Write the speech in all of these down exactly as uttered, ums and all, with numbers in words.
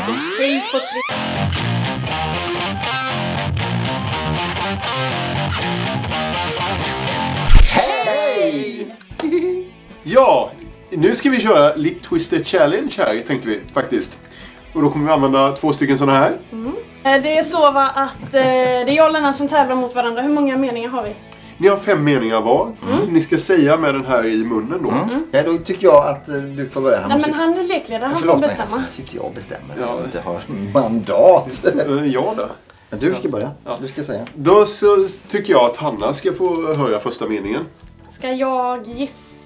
Hej på tre. Hej! Ja, nu ska vi köra Lip Twister Challenge här, tänkte vi faktiskt. Och då kommer vi använda två stycken sådana här. Mm. Det är så va att eh, det är jag och Lennart som tävlar mot varandra. Hur många meningar har vi? Ni har fem meningar var, mm. som ni ska säga med den här i munnen då. Mm. Ja, då tycker jag att uh, du får börja. Han Nej, men han är lekledare, han får bestämma. Här sitter jag och bestämmer. Ja. Jag inte har mandat. Ja då. Men du ska börja. Ja. Du ska säga. Då så tycker jag att Hanna ska få höra första meningen. Ska jag gissa?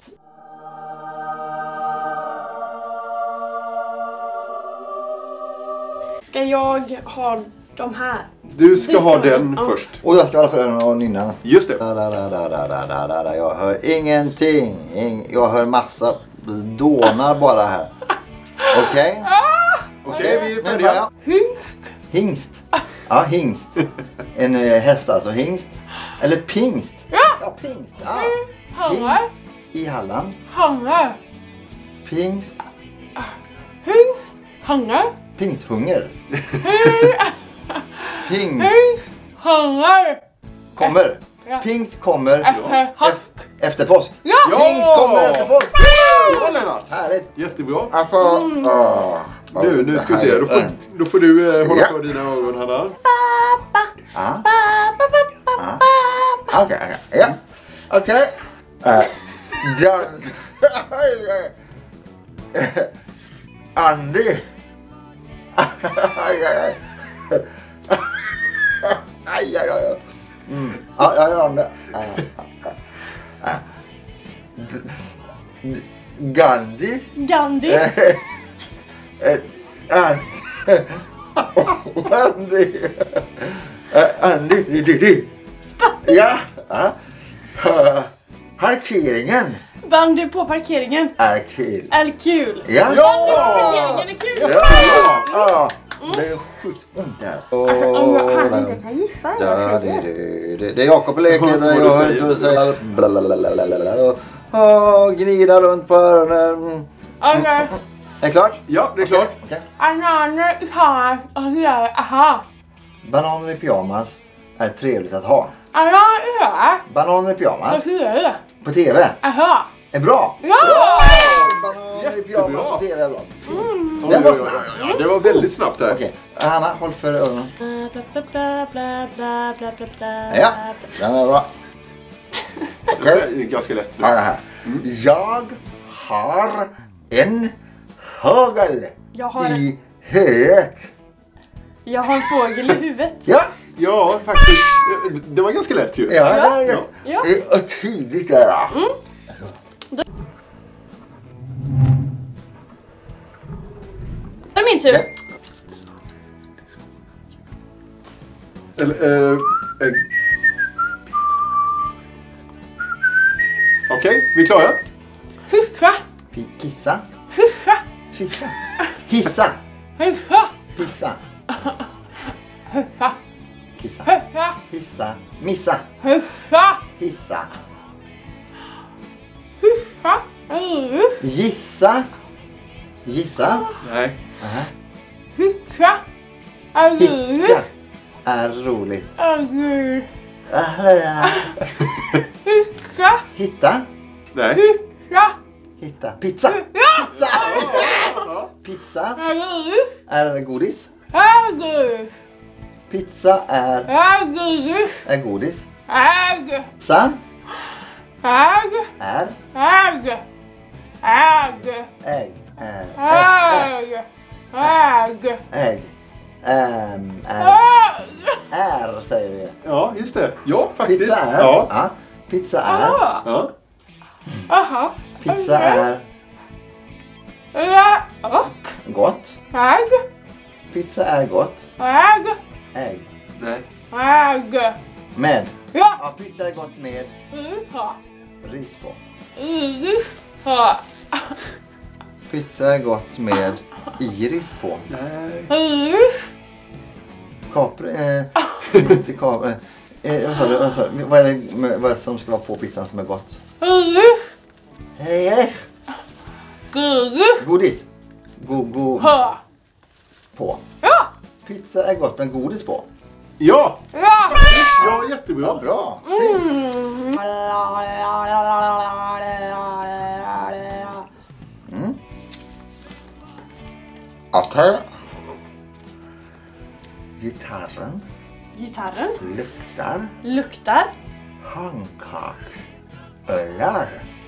Ska jag ha de här? Du ska, ska ha den ja. först. Och jag ska hålla för öronen och nynna. Just det. Da, da, da, da, da, da, da, da. Jag hör ingenting. Ing jag hör massa dånar bara här. Okej? Okay? Ah! Okej, okay, vi är färdiga. Hingst. Hingst. Ja, hingst. En uh, häst alltså. Hingst. Eller pingst. Ja, ja pingst. Ja. Pingst. I Halland. Hange. Pingst. Hingst. Hange. Pingsthunger. Pingst. Hange. Kommer. Ja. Pingst kommer. Efter, ja. efter påsk. Ja. Pingst kommer efter påsk. Ja, Lennart. Härligt. Jättebra. Alltså, mm. åh, nu, nu ska vi se. Då får, då får du eh, hålla ja. för dina öron, Hanna. Ja. Okej, okej. Ja. Okej. Andy. Aj, aj, aj. Aj, aj, aj. Mm. Ja, jag gör om det. Gandhi. Gandhi. Andy. Andy. Ja. Parkeringen. Bandy på parkeringen. Är kul. Är kul. Ja. Bandy på parkeringen är kul. Ja. Ja. Det är sjukt ont där. Han inte kan gissa. Det är Jakob och leker. Jag hör inte vad du säger. Och gnida runt på öronen. Okej. Är det klart? Ja, det är klart. Bananer i pyjamas och hur aha. Bananer i pyjamas är trevligt att ha. Aha. Bananer i pyjamas. Hur? På tv. Aha. Är bra. Ja! Bananer i pyjamas på tv är bra. Mm. Det var snabbt. Ja, det var väldigt snabbt där. Okej. Hanna, håll för öronen. Bla bla bla bla bla bla bla bla. Ja, den är bra. Det är ganska lätt. Ja, det här. Jag har en fågel Jag har en... i huvudet. Jag har en fågel i huvudet. Ja. Ja, faktiskt. Det var ganska lätt ju. Ja, det är Ja. Ja. det är tidigt där. Mm. Det är min tur. Ja. Eller, eh, eh. Okej, okay, vi är klara. Hyscha. Kissa. Hyscha. Fissa. Hissa. Hyscha. Pissa. Hyscha. Kissa. Hyscha. Hissa. Missa. Hyscha. Hissa. Hyscha. Gissa. Gissa. Nej. Aha. Hyscha. Hicka är roligt. Hyscha. Hitta. Nej. Hyscha. Hitta. Pizza. Ja. Pizza. Pizza är godis. Ägg. Pizza är, Ägg. är godis. Ägg. Pizza Ägg. är Ägg. Ägg. ägg. Är, Ägg. Ägg. ägg. Äm, är, Ägg. är säger du. Ja, just det. Ja, faktiskt. Pizza är. Ja. Ja. Pizza är. Aha. Ja. Aha. Pizza är Ja. Och. gott. Ägg. Pizza är gott. Ägg. Ägg. Nej. Ägg. Med. Ja. Ja, pizza är gott med Iha. ris på. Iha. Pizza är gott med iris på. Nej. Iris. Kapre, eh, inte kapre. Eh, vad sa du? Vad, sa, vad, är det, med, vad är det som ska vara på pizzan som är gott? Iris. Hej, hej. Godis. Godis. Go, go. Ha. på. Ja! Pizza är gott med godis på. Ja! Ja! Ja, jättebra. Ja, bra. Fint. Mm. Okej. Gitarren Gitarren luktar luktar pannkaksöllar.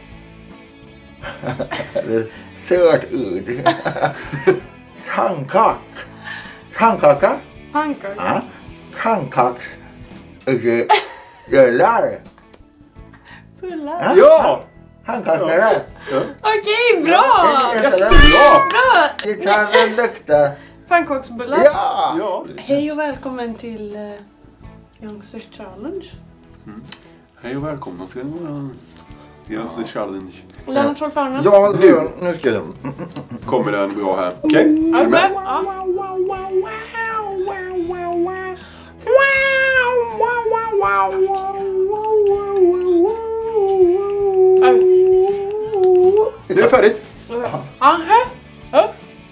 Det är sört ord. Pannkak. Pannkaka. pannkaka. Ja. Pannkaksöllar. Pullar. Ja! Pannkaksöllar. Ja. Okej, bra! Jättebra! Bra! Gitarren luktar. Pannkaksbullar. Ja! Ja. Hej och välkommen till uh, Youngsters Challenge. Hej och välkomna ska ni vara. Youngsters Challenge. Lennart Solfanen. Ja, nu, nu ska jag... Kommer den bra här. Okej, är du Okej. med? Ja. Nu är det färdigt. Aha. Ja.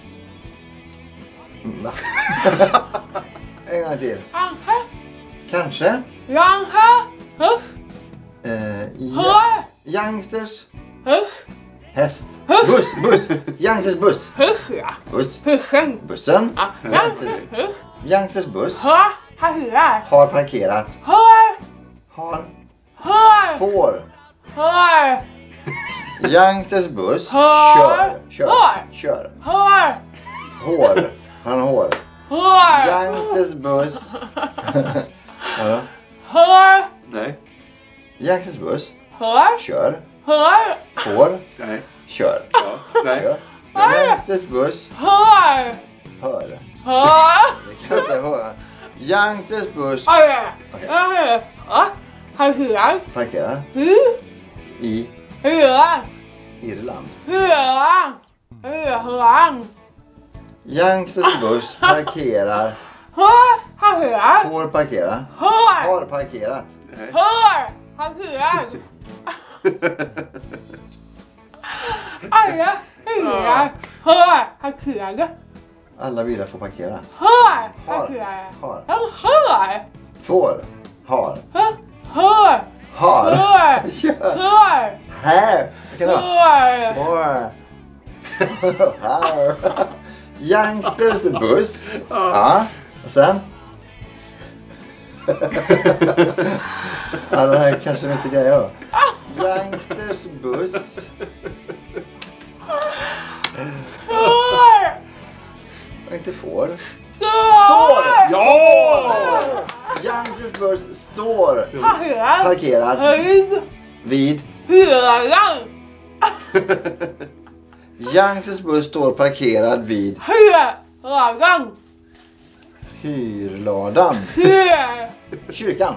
Va? En gång till. Aha. Kanske. Jaha. Ja. Eh, ja. Ha. Youngsters Ja. häst. Buss, buss. Youngsters buss. Husha. Buss. Huschen. Bussen. Ja. Youngsters, Youngsters buss Ha. Ha. har parkerat. Har. Har. Har. Får. Har. Youngsters buss kör. Har. Kör. Har. Kör. Har. Hår. Han har hår. Har. Youngsters buss. Ja. Har. Nej. Youngsters buss Har. kör. Har. Får. Nej. Kör. Ja. Nej. Kör. Youngsters buss Har. hör. Har. Det kan jag inte höra. Youngsters buss Har. Har. Ja. Har. Hur. parkerar Hur. i Hur. Irland. Hur. Hur. Youngsters buss parkerar. Har. Har. Får parkera. Har. Har parkerat. Nej. Hör. Har. Alla hur. Hör. Har. Alla bilar får parkera. Hör. Har. Har. Har. Hör. Får. Har. Hör. Hör. Har. Hör. Kör. Hör. Här. Vilken då? Hör. Får. Här. Youngsters buss. Ja. Och sen? Ja, det här kanske vi inte grejer då. Youngsters buss. Hör. Och inte får. Står. Ja! Youngsters buss står Hör. parkerad Höjd. vid. Höran. Youngsters buss står parkerad vid Höran. hyrladan. Hör. Kyrkan.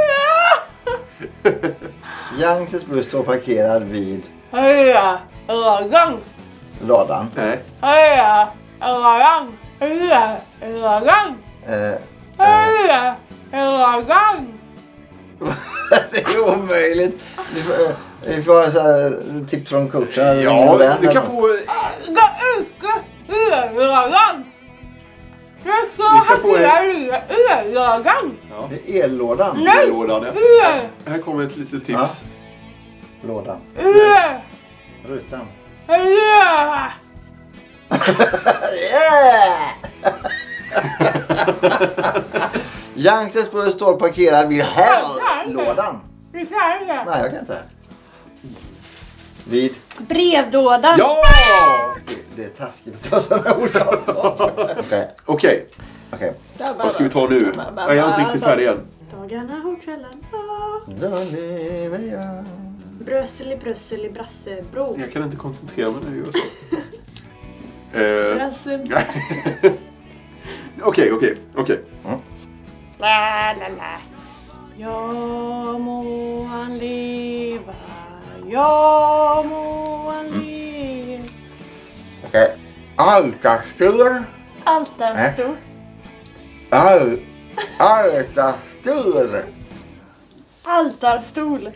Youngsters buss står parkerad vid Höran. ladan. Nej. Höran. Höran. Eh, Höran. det är omöjligt. Vi får, eh, vi får ha så här tips från coachen. eller min Ja, vän du kan eller- få... Gå ut. Höran. Du ska kan få hantera höran. Ja. Det är ellådan. Nej. Lådan, ja. Hör. Här kommer ett litet tips. Lådan. Hör. Rutan. Hör. Yeah! Youngsters buss står parkerad vid här-lådan. Vi klarar det. Nej, jag kan inte. Vid. Brevlådan. Ja! Det är taskigt att ta sådana ord. Okej. Okej, Okej. vad ska vi ta nu? Jag är inte riktigt färdig än. Dagarna och kvällarna. Då lever jag. Brössel i Brössel i Brassebro. Jag kan inte koncentrera mig när jag gör så. Eh, Brassebro. Okej, okej, okej. La la la. Ja må han leva. Ja må han leva. Okej. Altarstur. Altarstor. Al... Altarstur. Altarstol.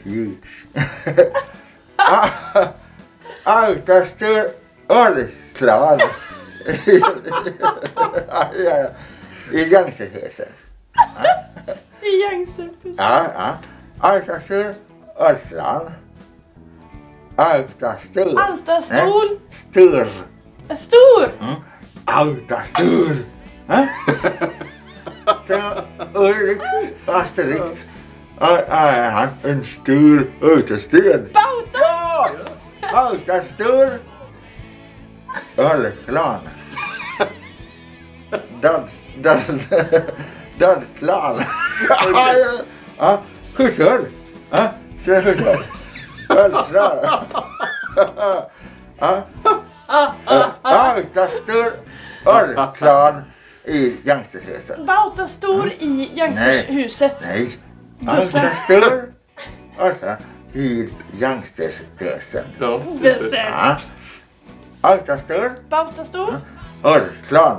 Altarstur. Ölslag. I gangsterhuset. I gangsterhuset. Ja, ja. Altastur, Östland. Altastur. Altastor. Stur. Stor. Mm. Altastur. Ulrik, Asterix. Är han en stor utesten? Bauta. Ja! Altastur. Ölklan. Dans, dans, dansklan. Ja, hushåll. Ja, så hushåll. Ölklan. Ja. Altastur. Ölklan i gangsterhuset. Bautastor i gangstershuset. Nej. Altastur. Ölklan i gangstershuset. Ja, Bussen. Ja. Altastur. Bautastor. Ölklan.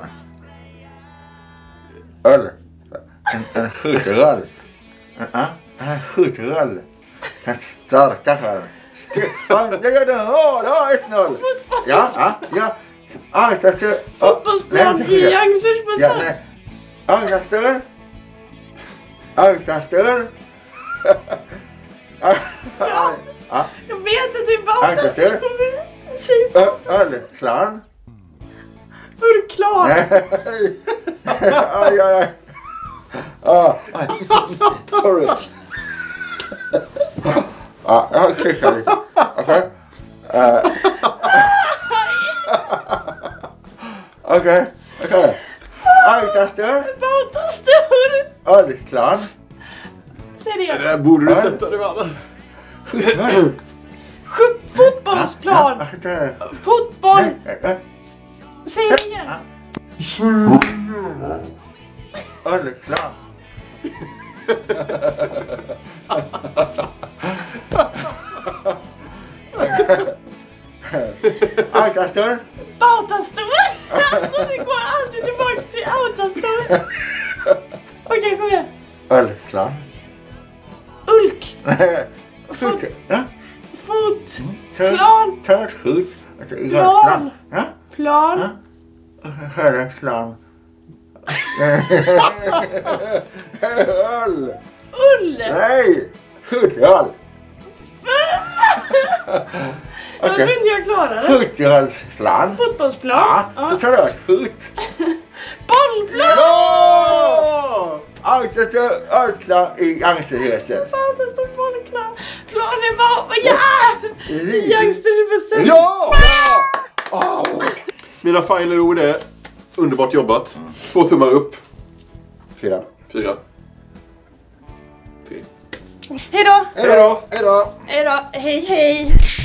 Öl. En, en skjuteröl. Ja, en skjuteröl. En starka skärm. Det gör det. Ja, det var ett noll. Ja, ja, ja. Altastur. Fotbollsplan i gangstersbussen. Ja, nej. Altastur. Altastur. Ja. Jag vet att det är Bautastor. Säg Ölklan. Urklar. Nej. Aj, aj, aj. Ah, aj. Sorry. Ah, jag klickar lite. Okej. Okej, okej. Altastur. Bautastor. Ölklan. Säg Det det. där borde du sätta dig med. Fotbollsplan. Fotboll. Säg det igen. Ölklan. Altastur. Bautastor. Alltså det går alltid tillbaka till Autastor. Okej, kom igen. Ölklan. Ulk. Fot. Ja. Fot. Tört. Plan. Tört hus. Plan. Ja. Plan. Ölklan. Öl. Ull. Nej. Skjutöl. Jag tror inte jag klarar det. Skjutölsland. Fotbollsplan. Ja, så tar du ett skjut. Bollplan. Ja! Altastur, ölklan i gangsterhuset. Bautastor, bollplan. Planen var... Ja! Gangstersbussen. Ja! Ja! Oh. Mina final ord är underbart jobbat. Två tummar upp. Fyra. Fyra. Tre. Hej då. Hej då. Hej då. Hej då. Hej hej.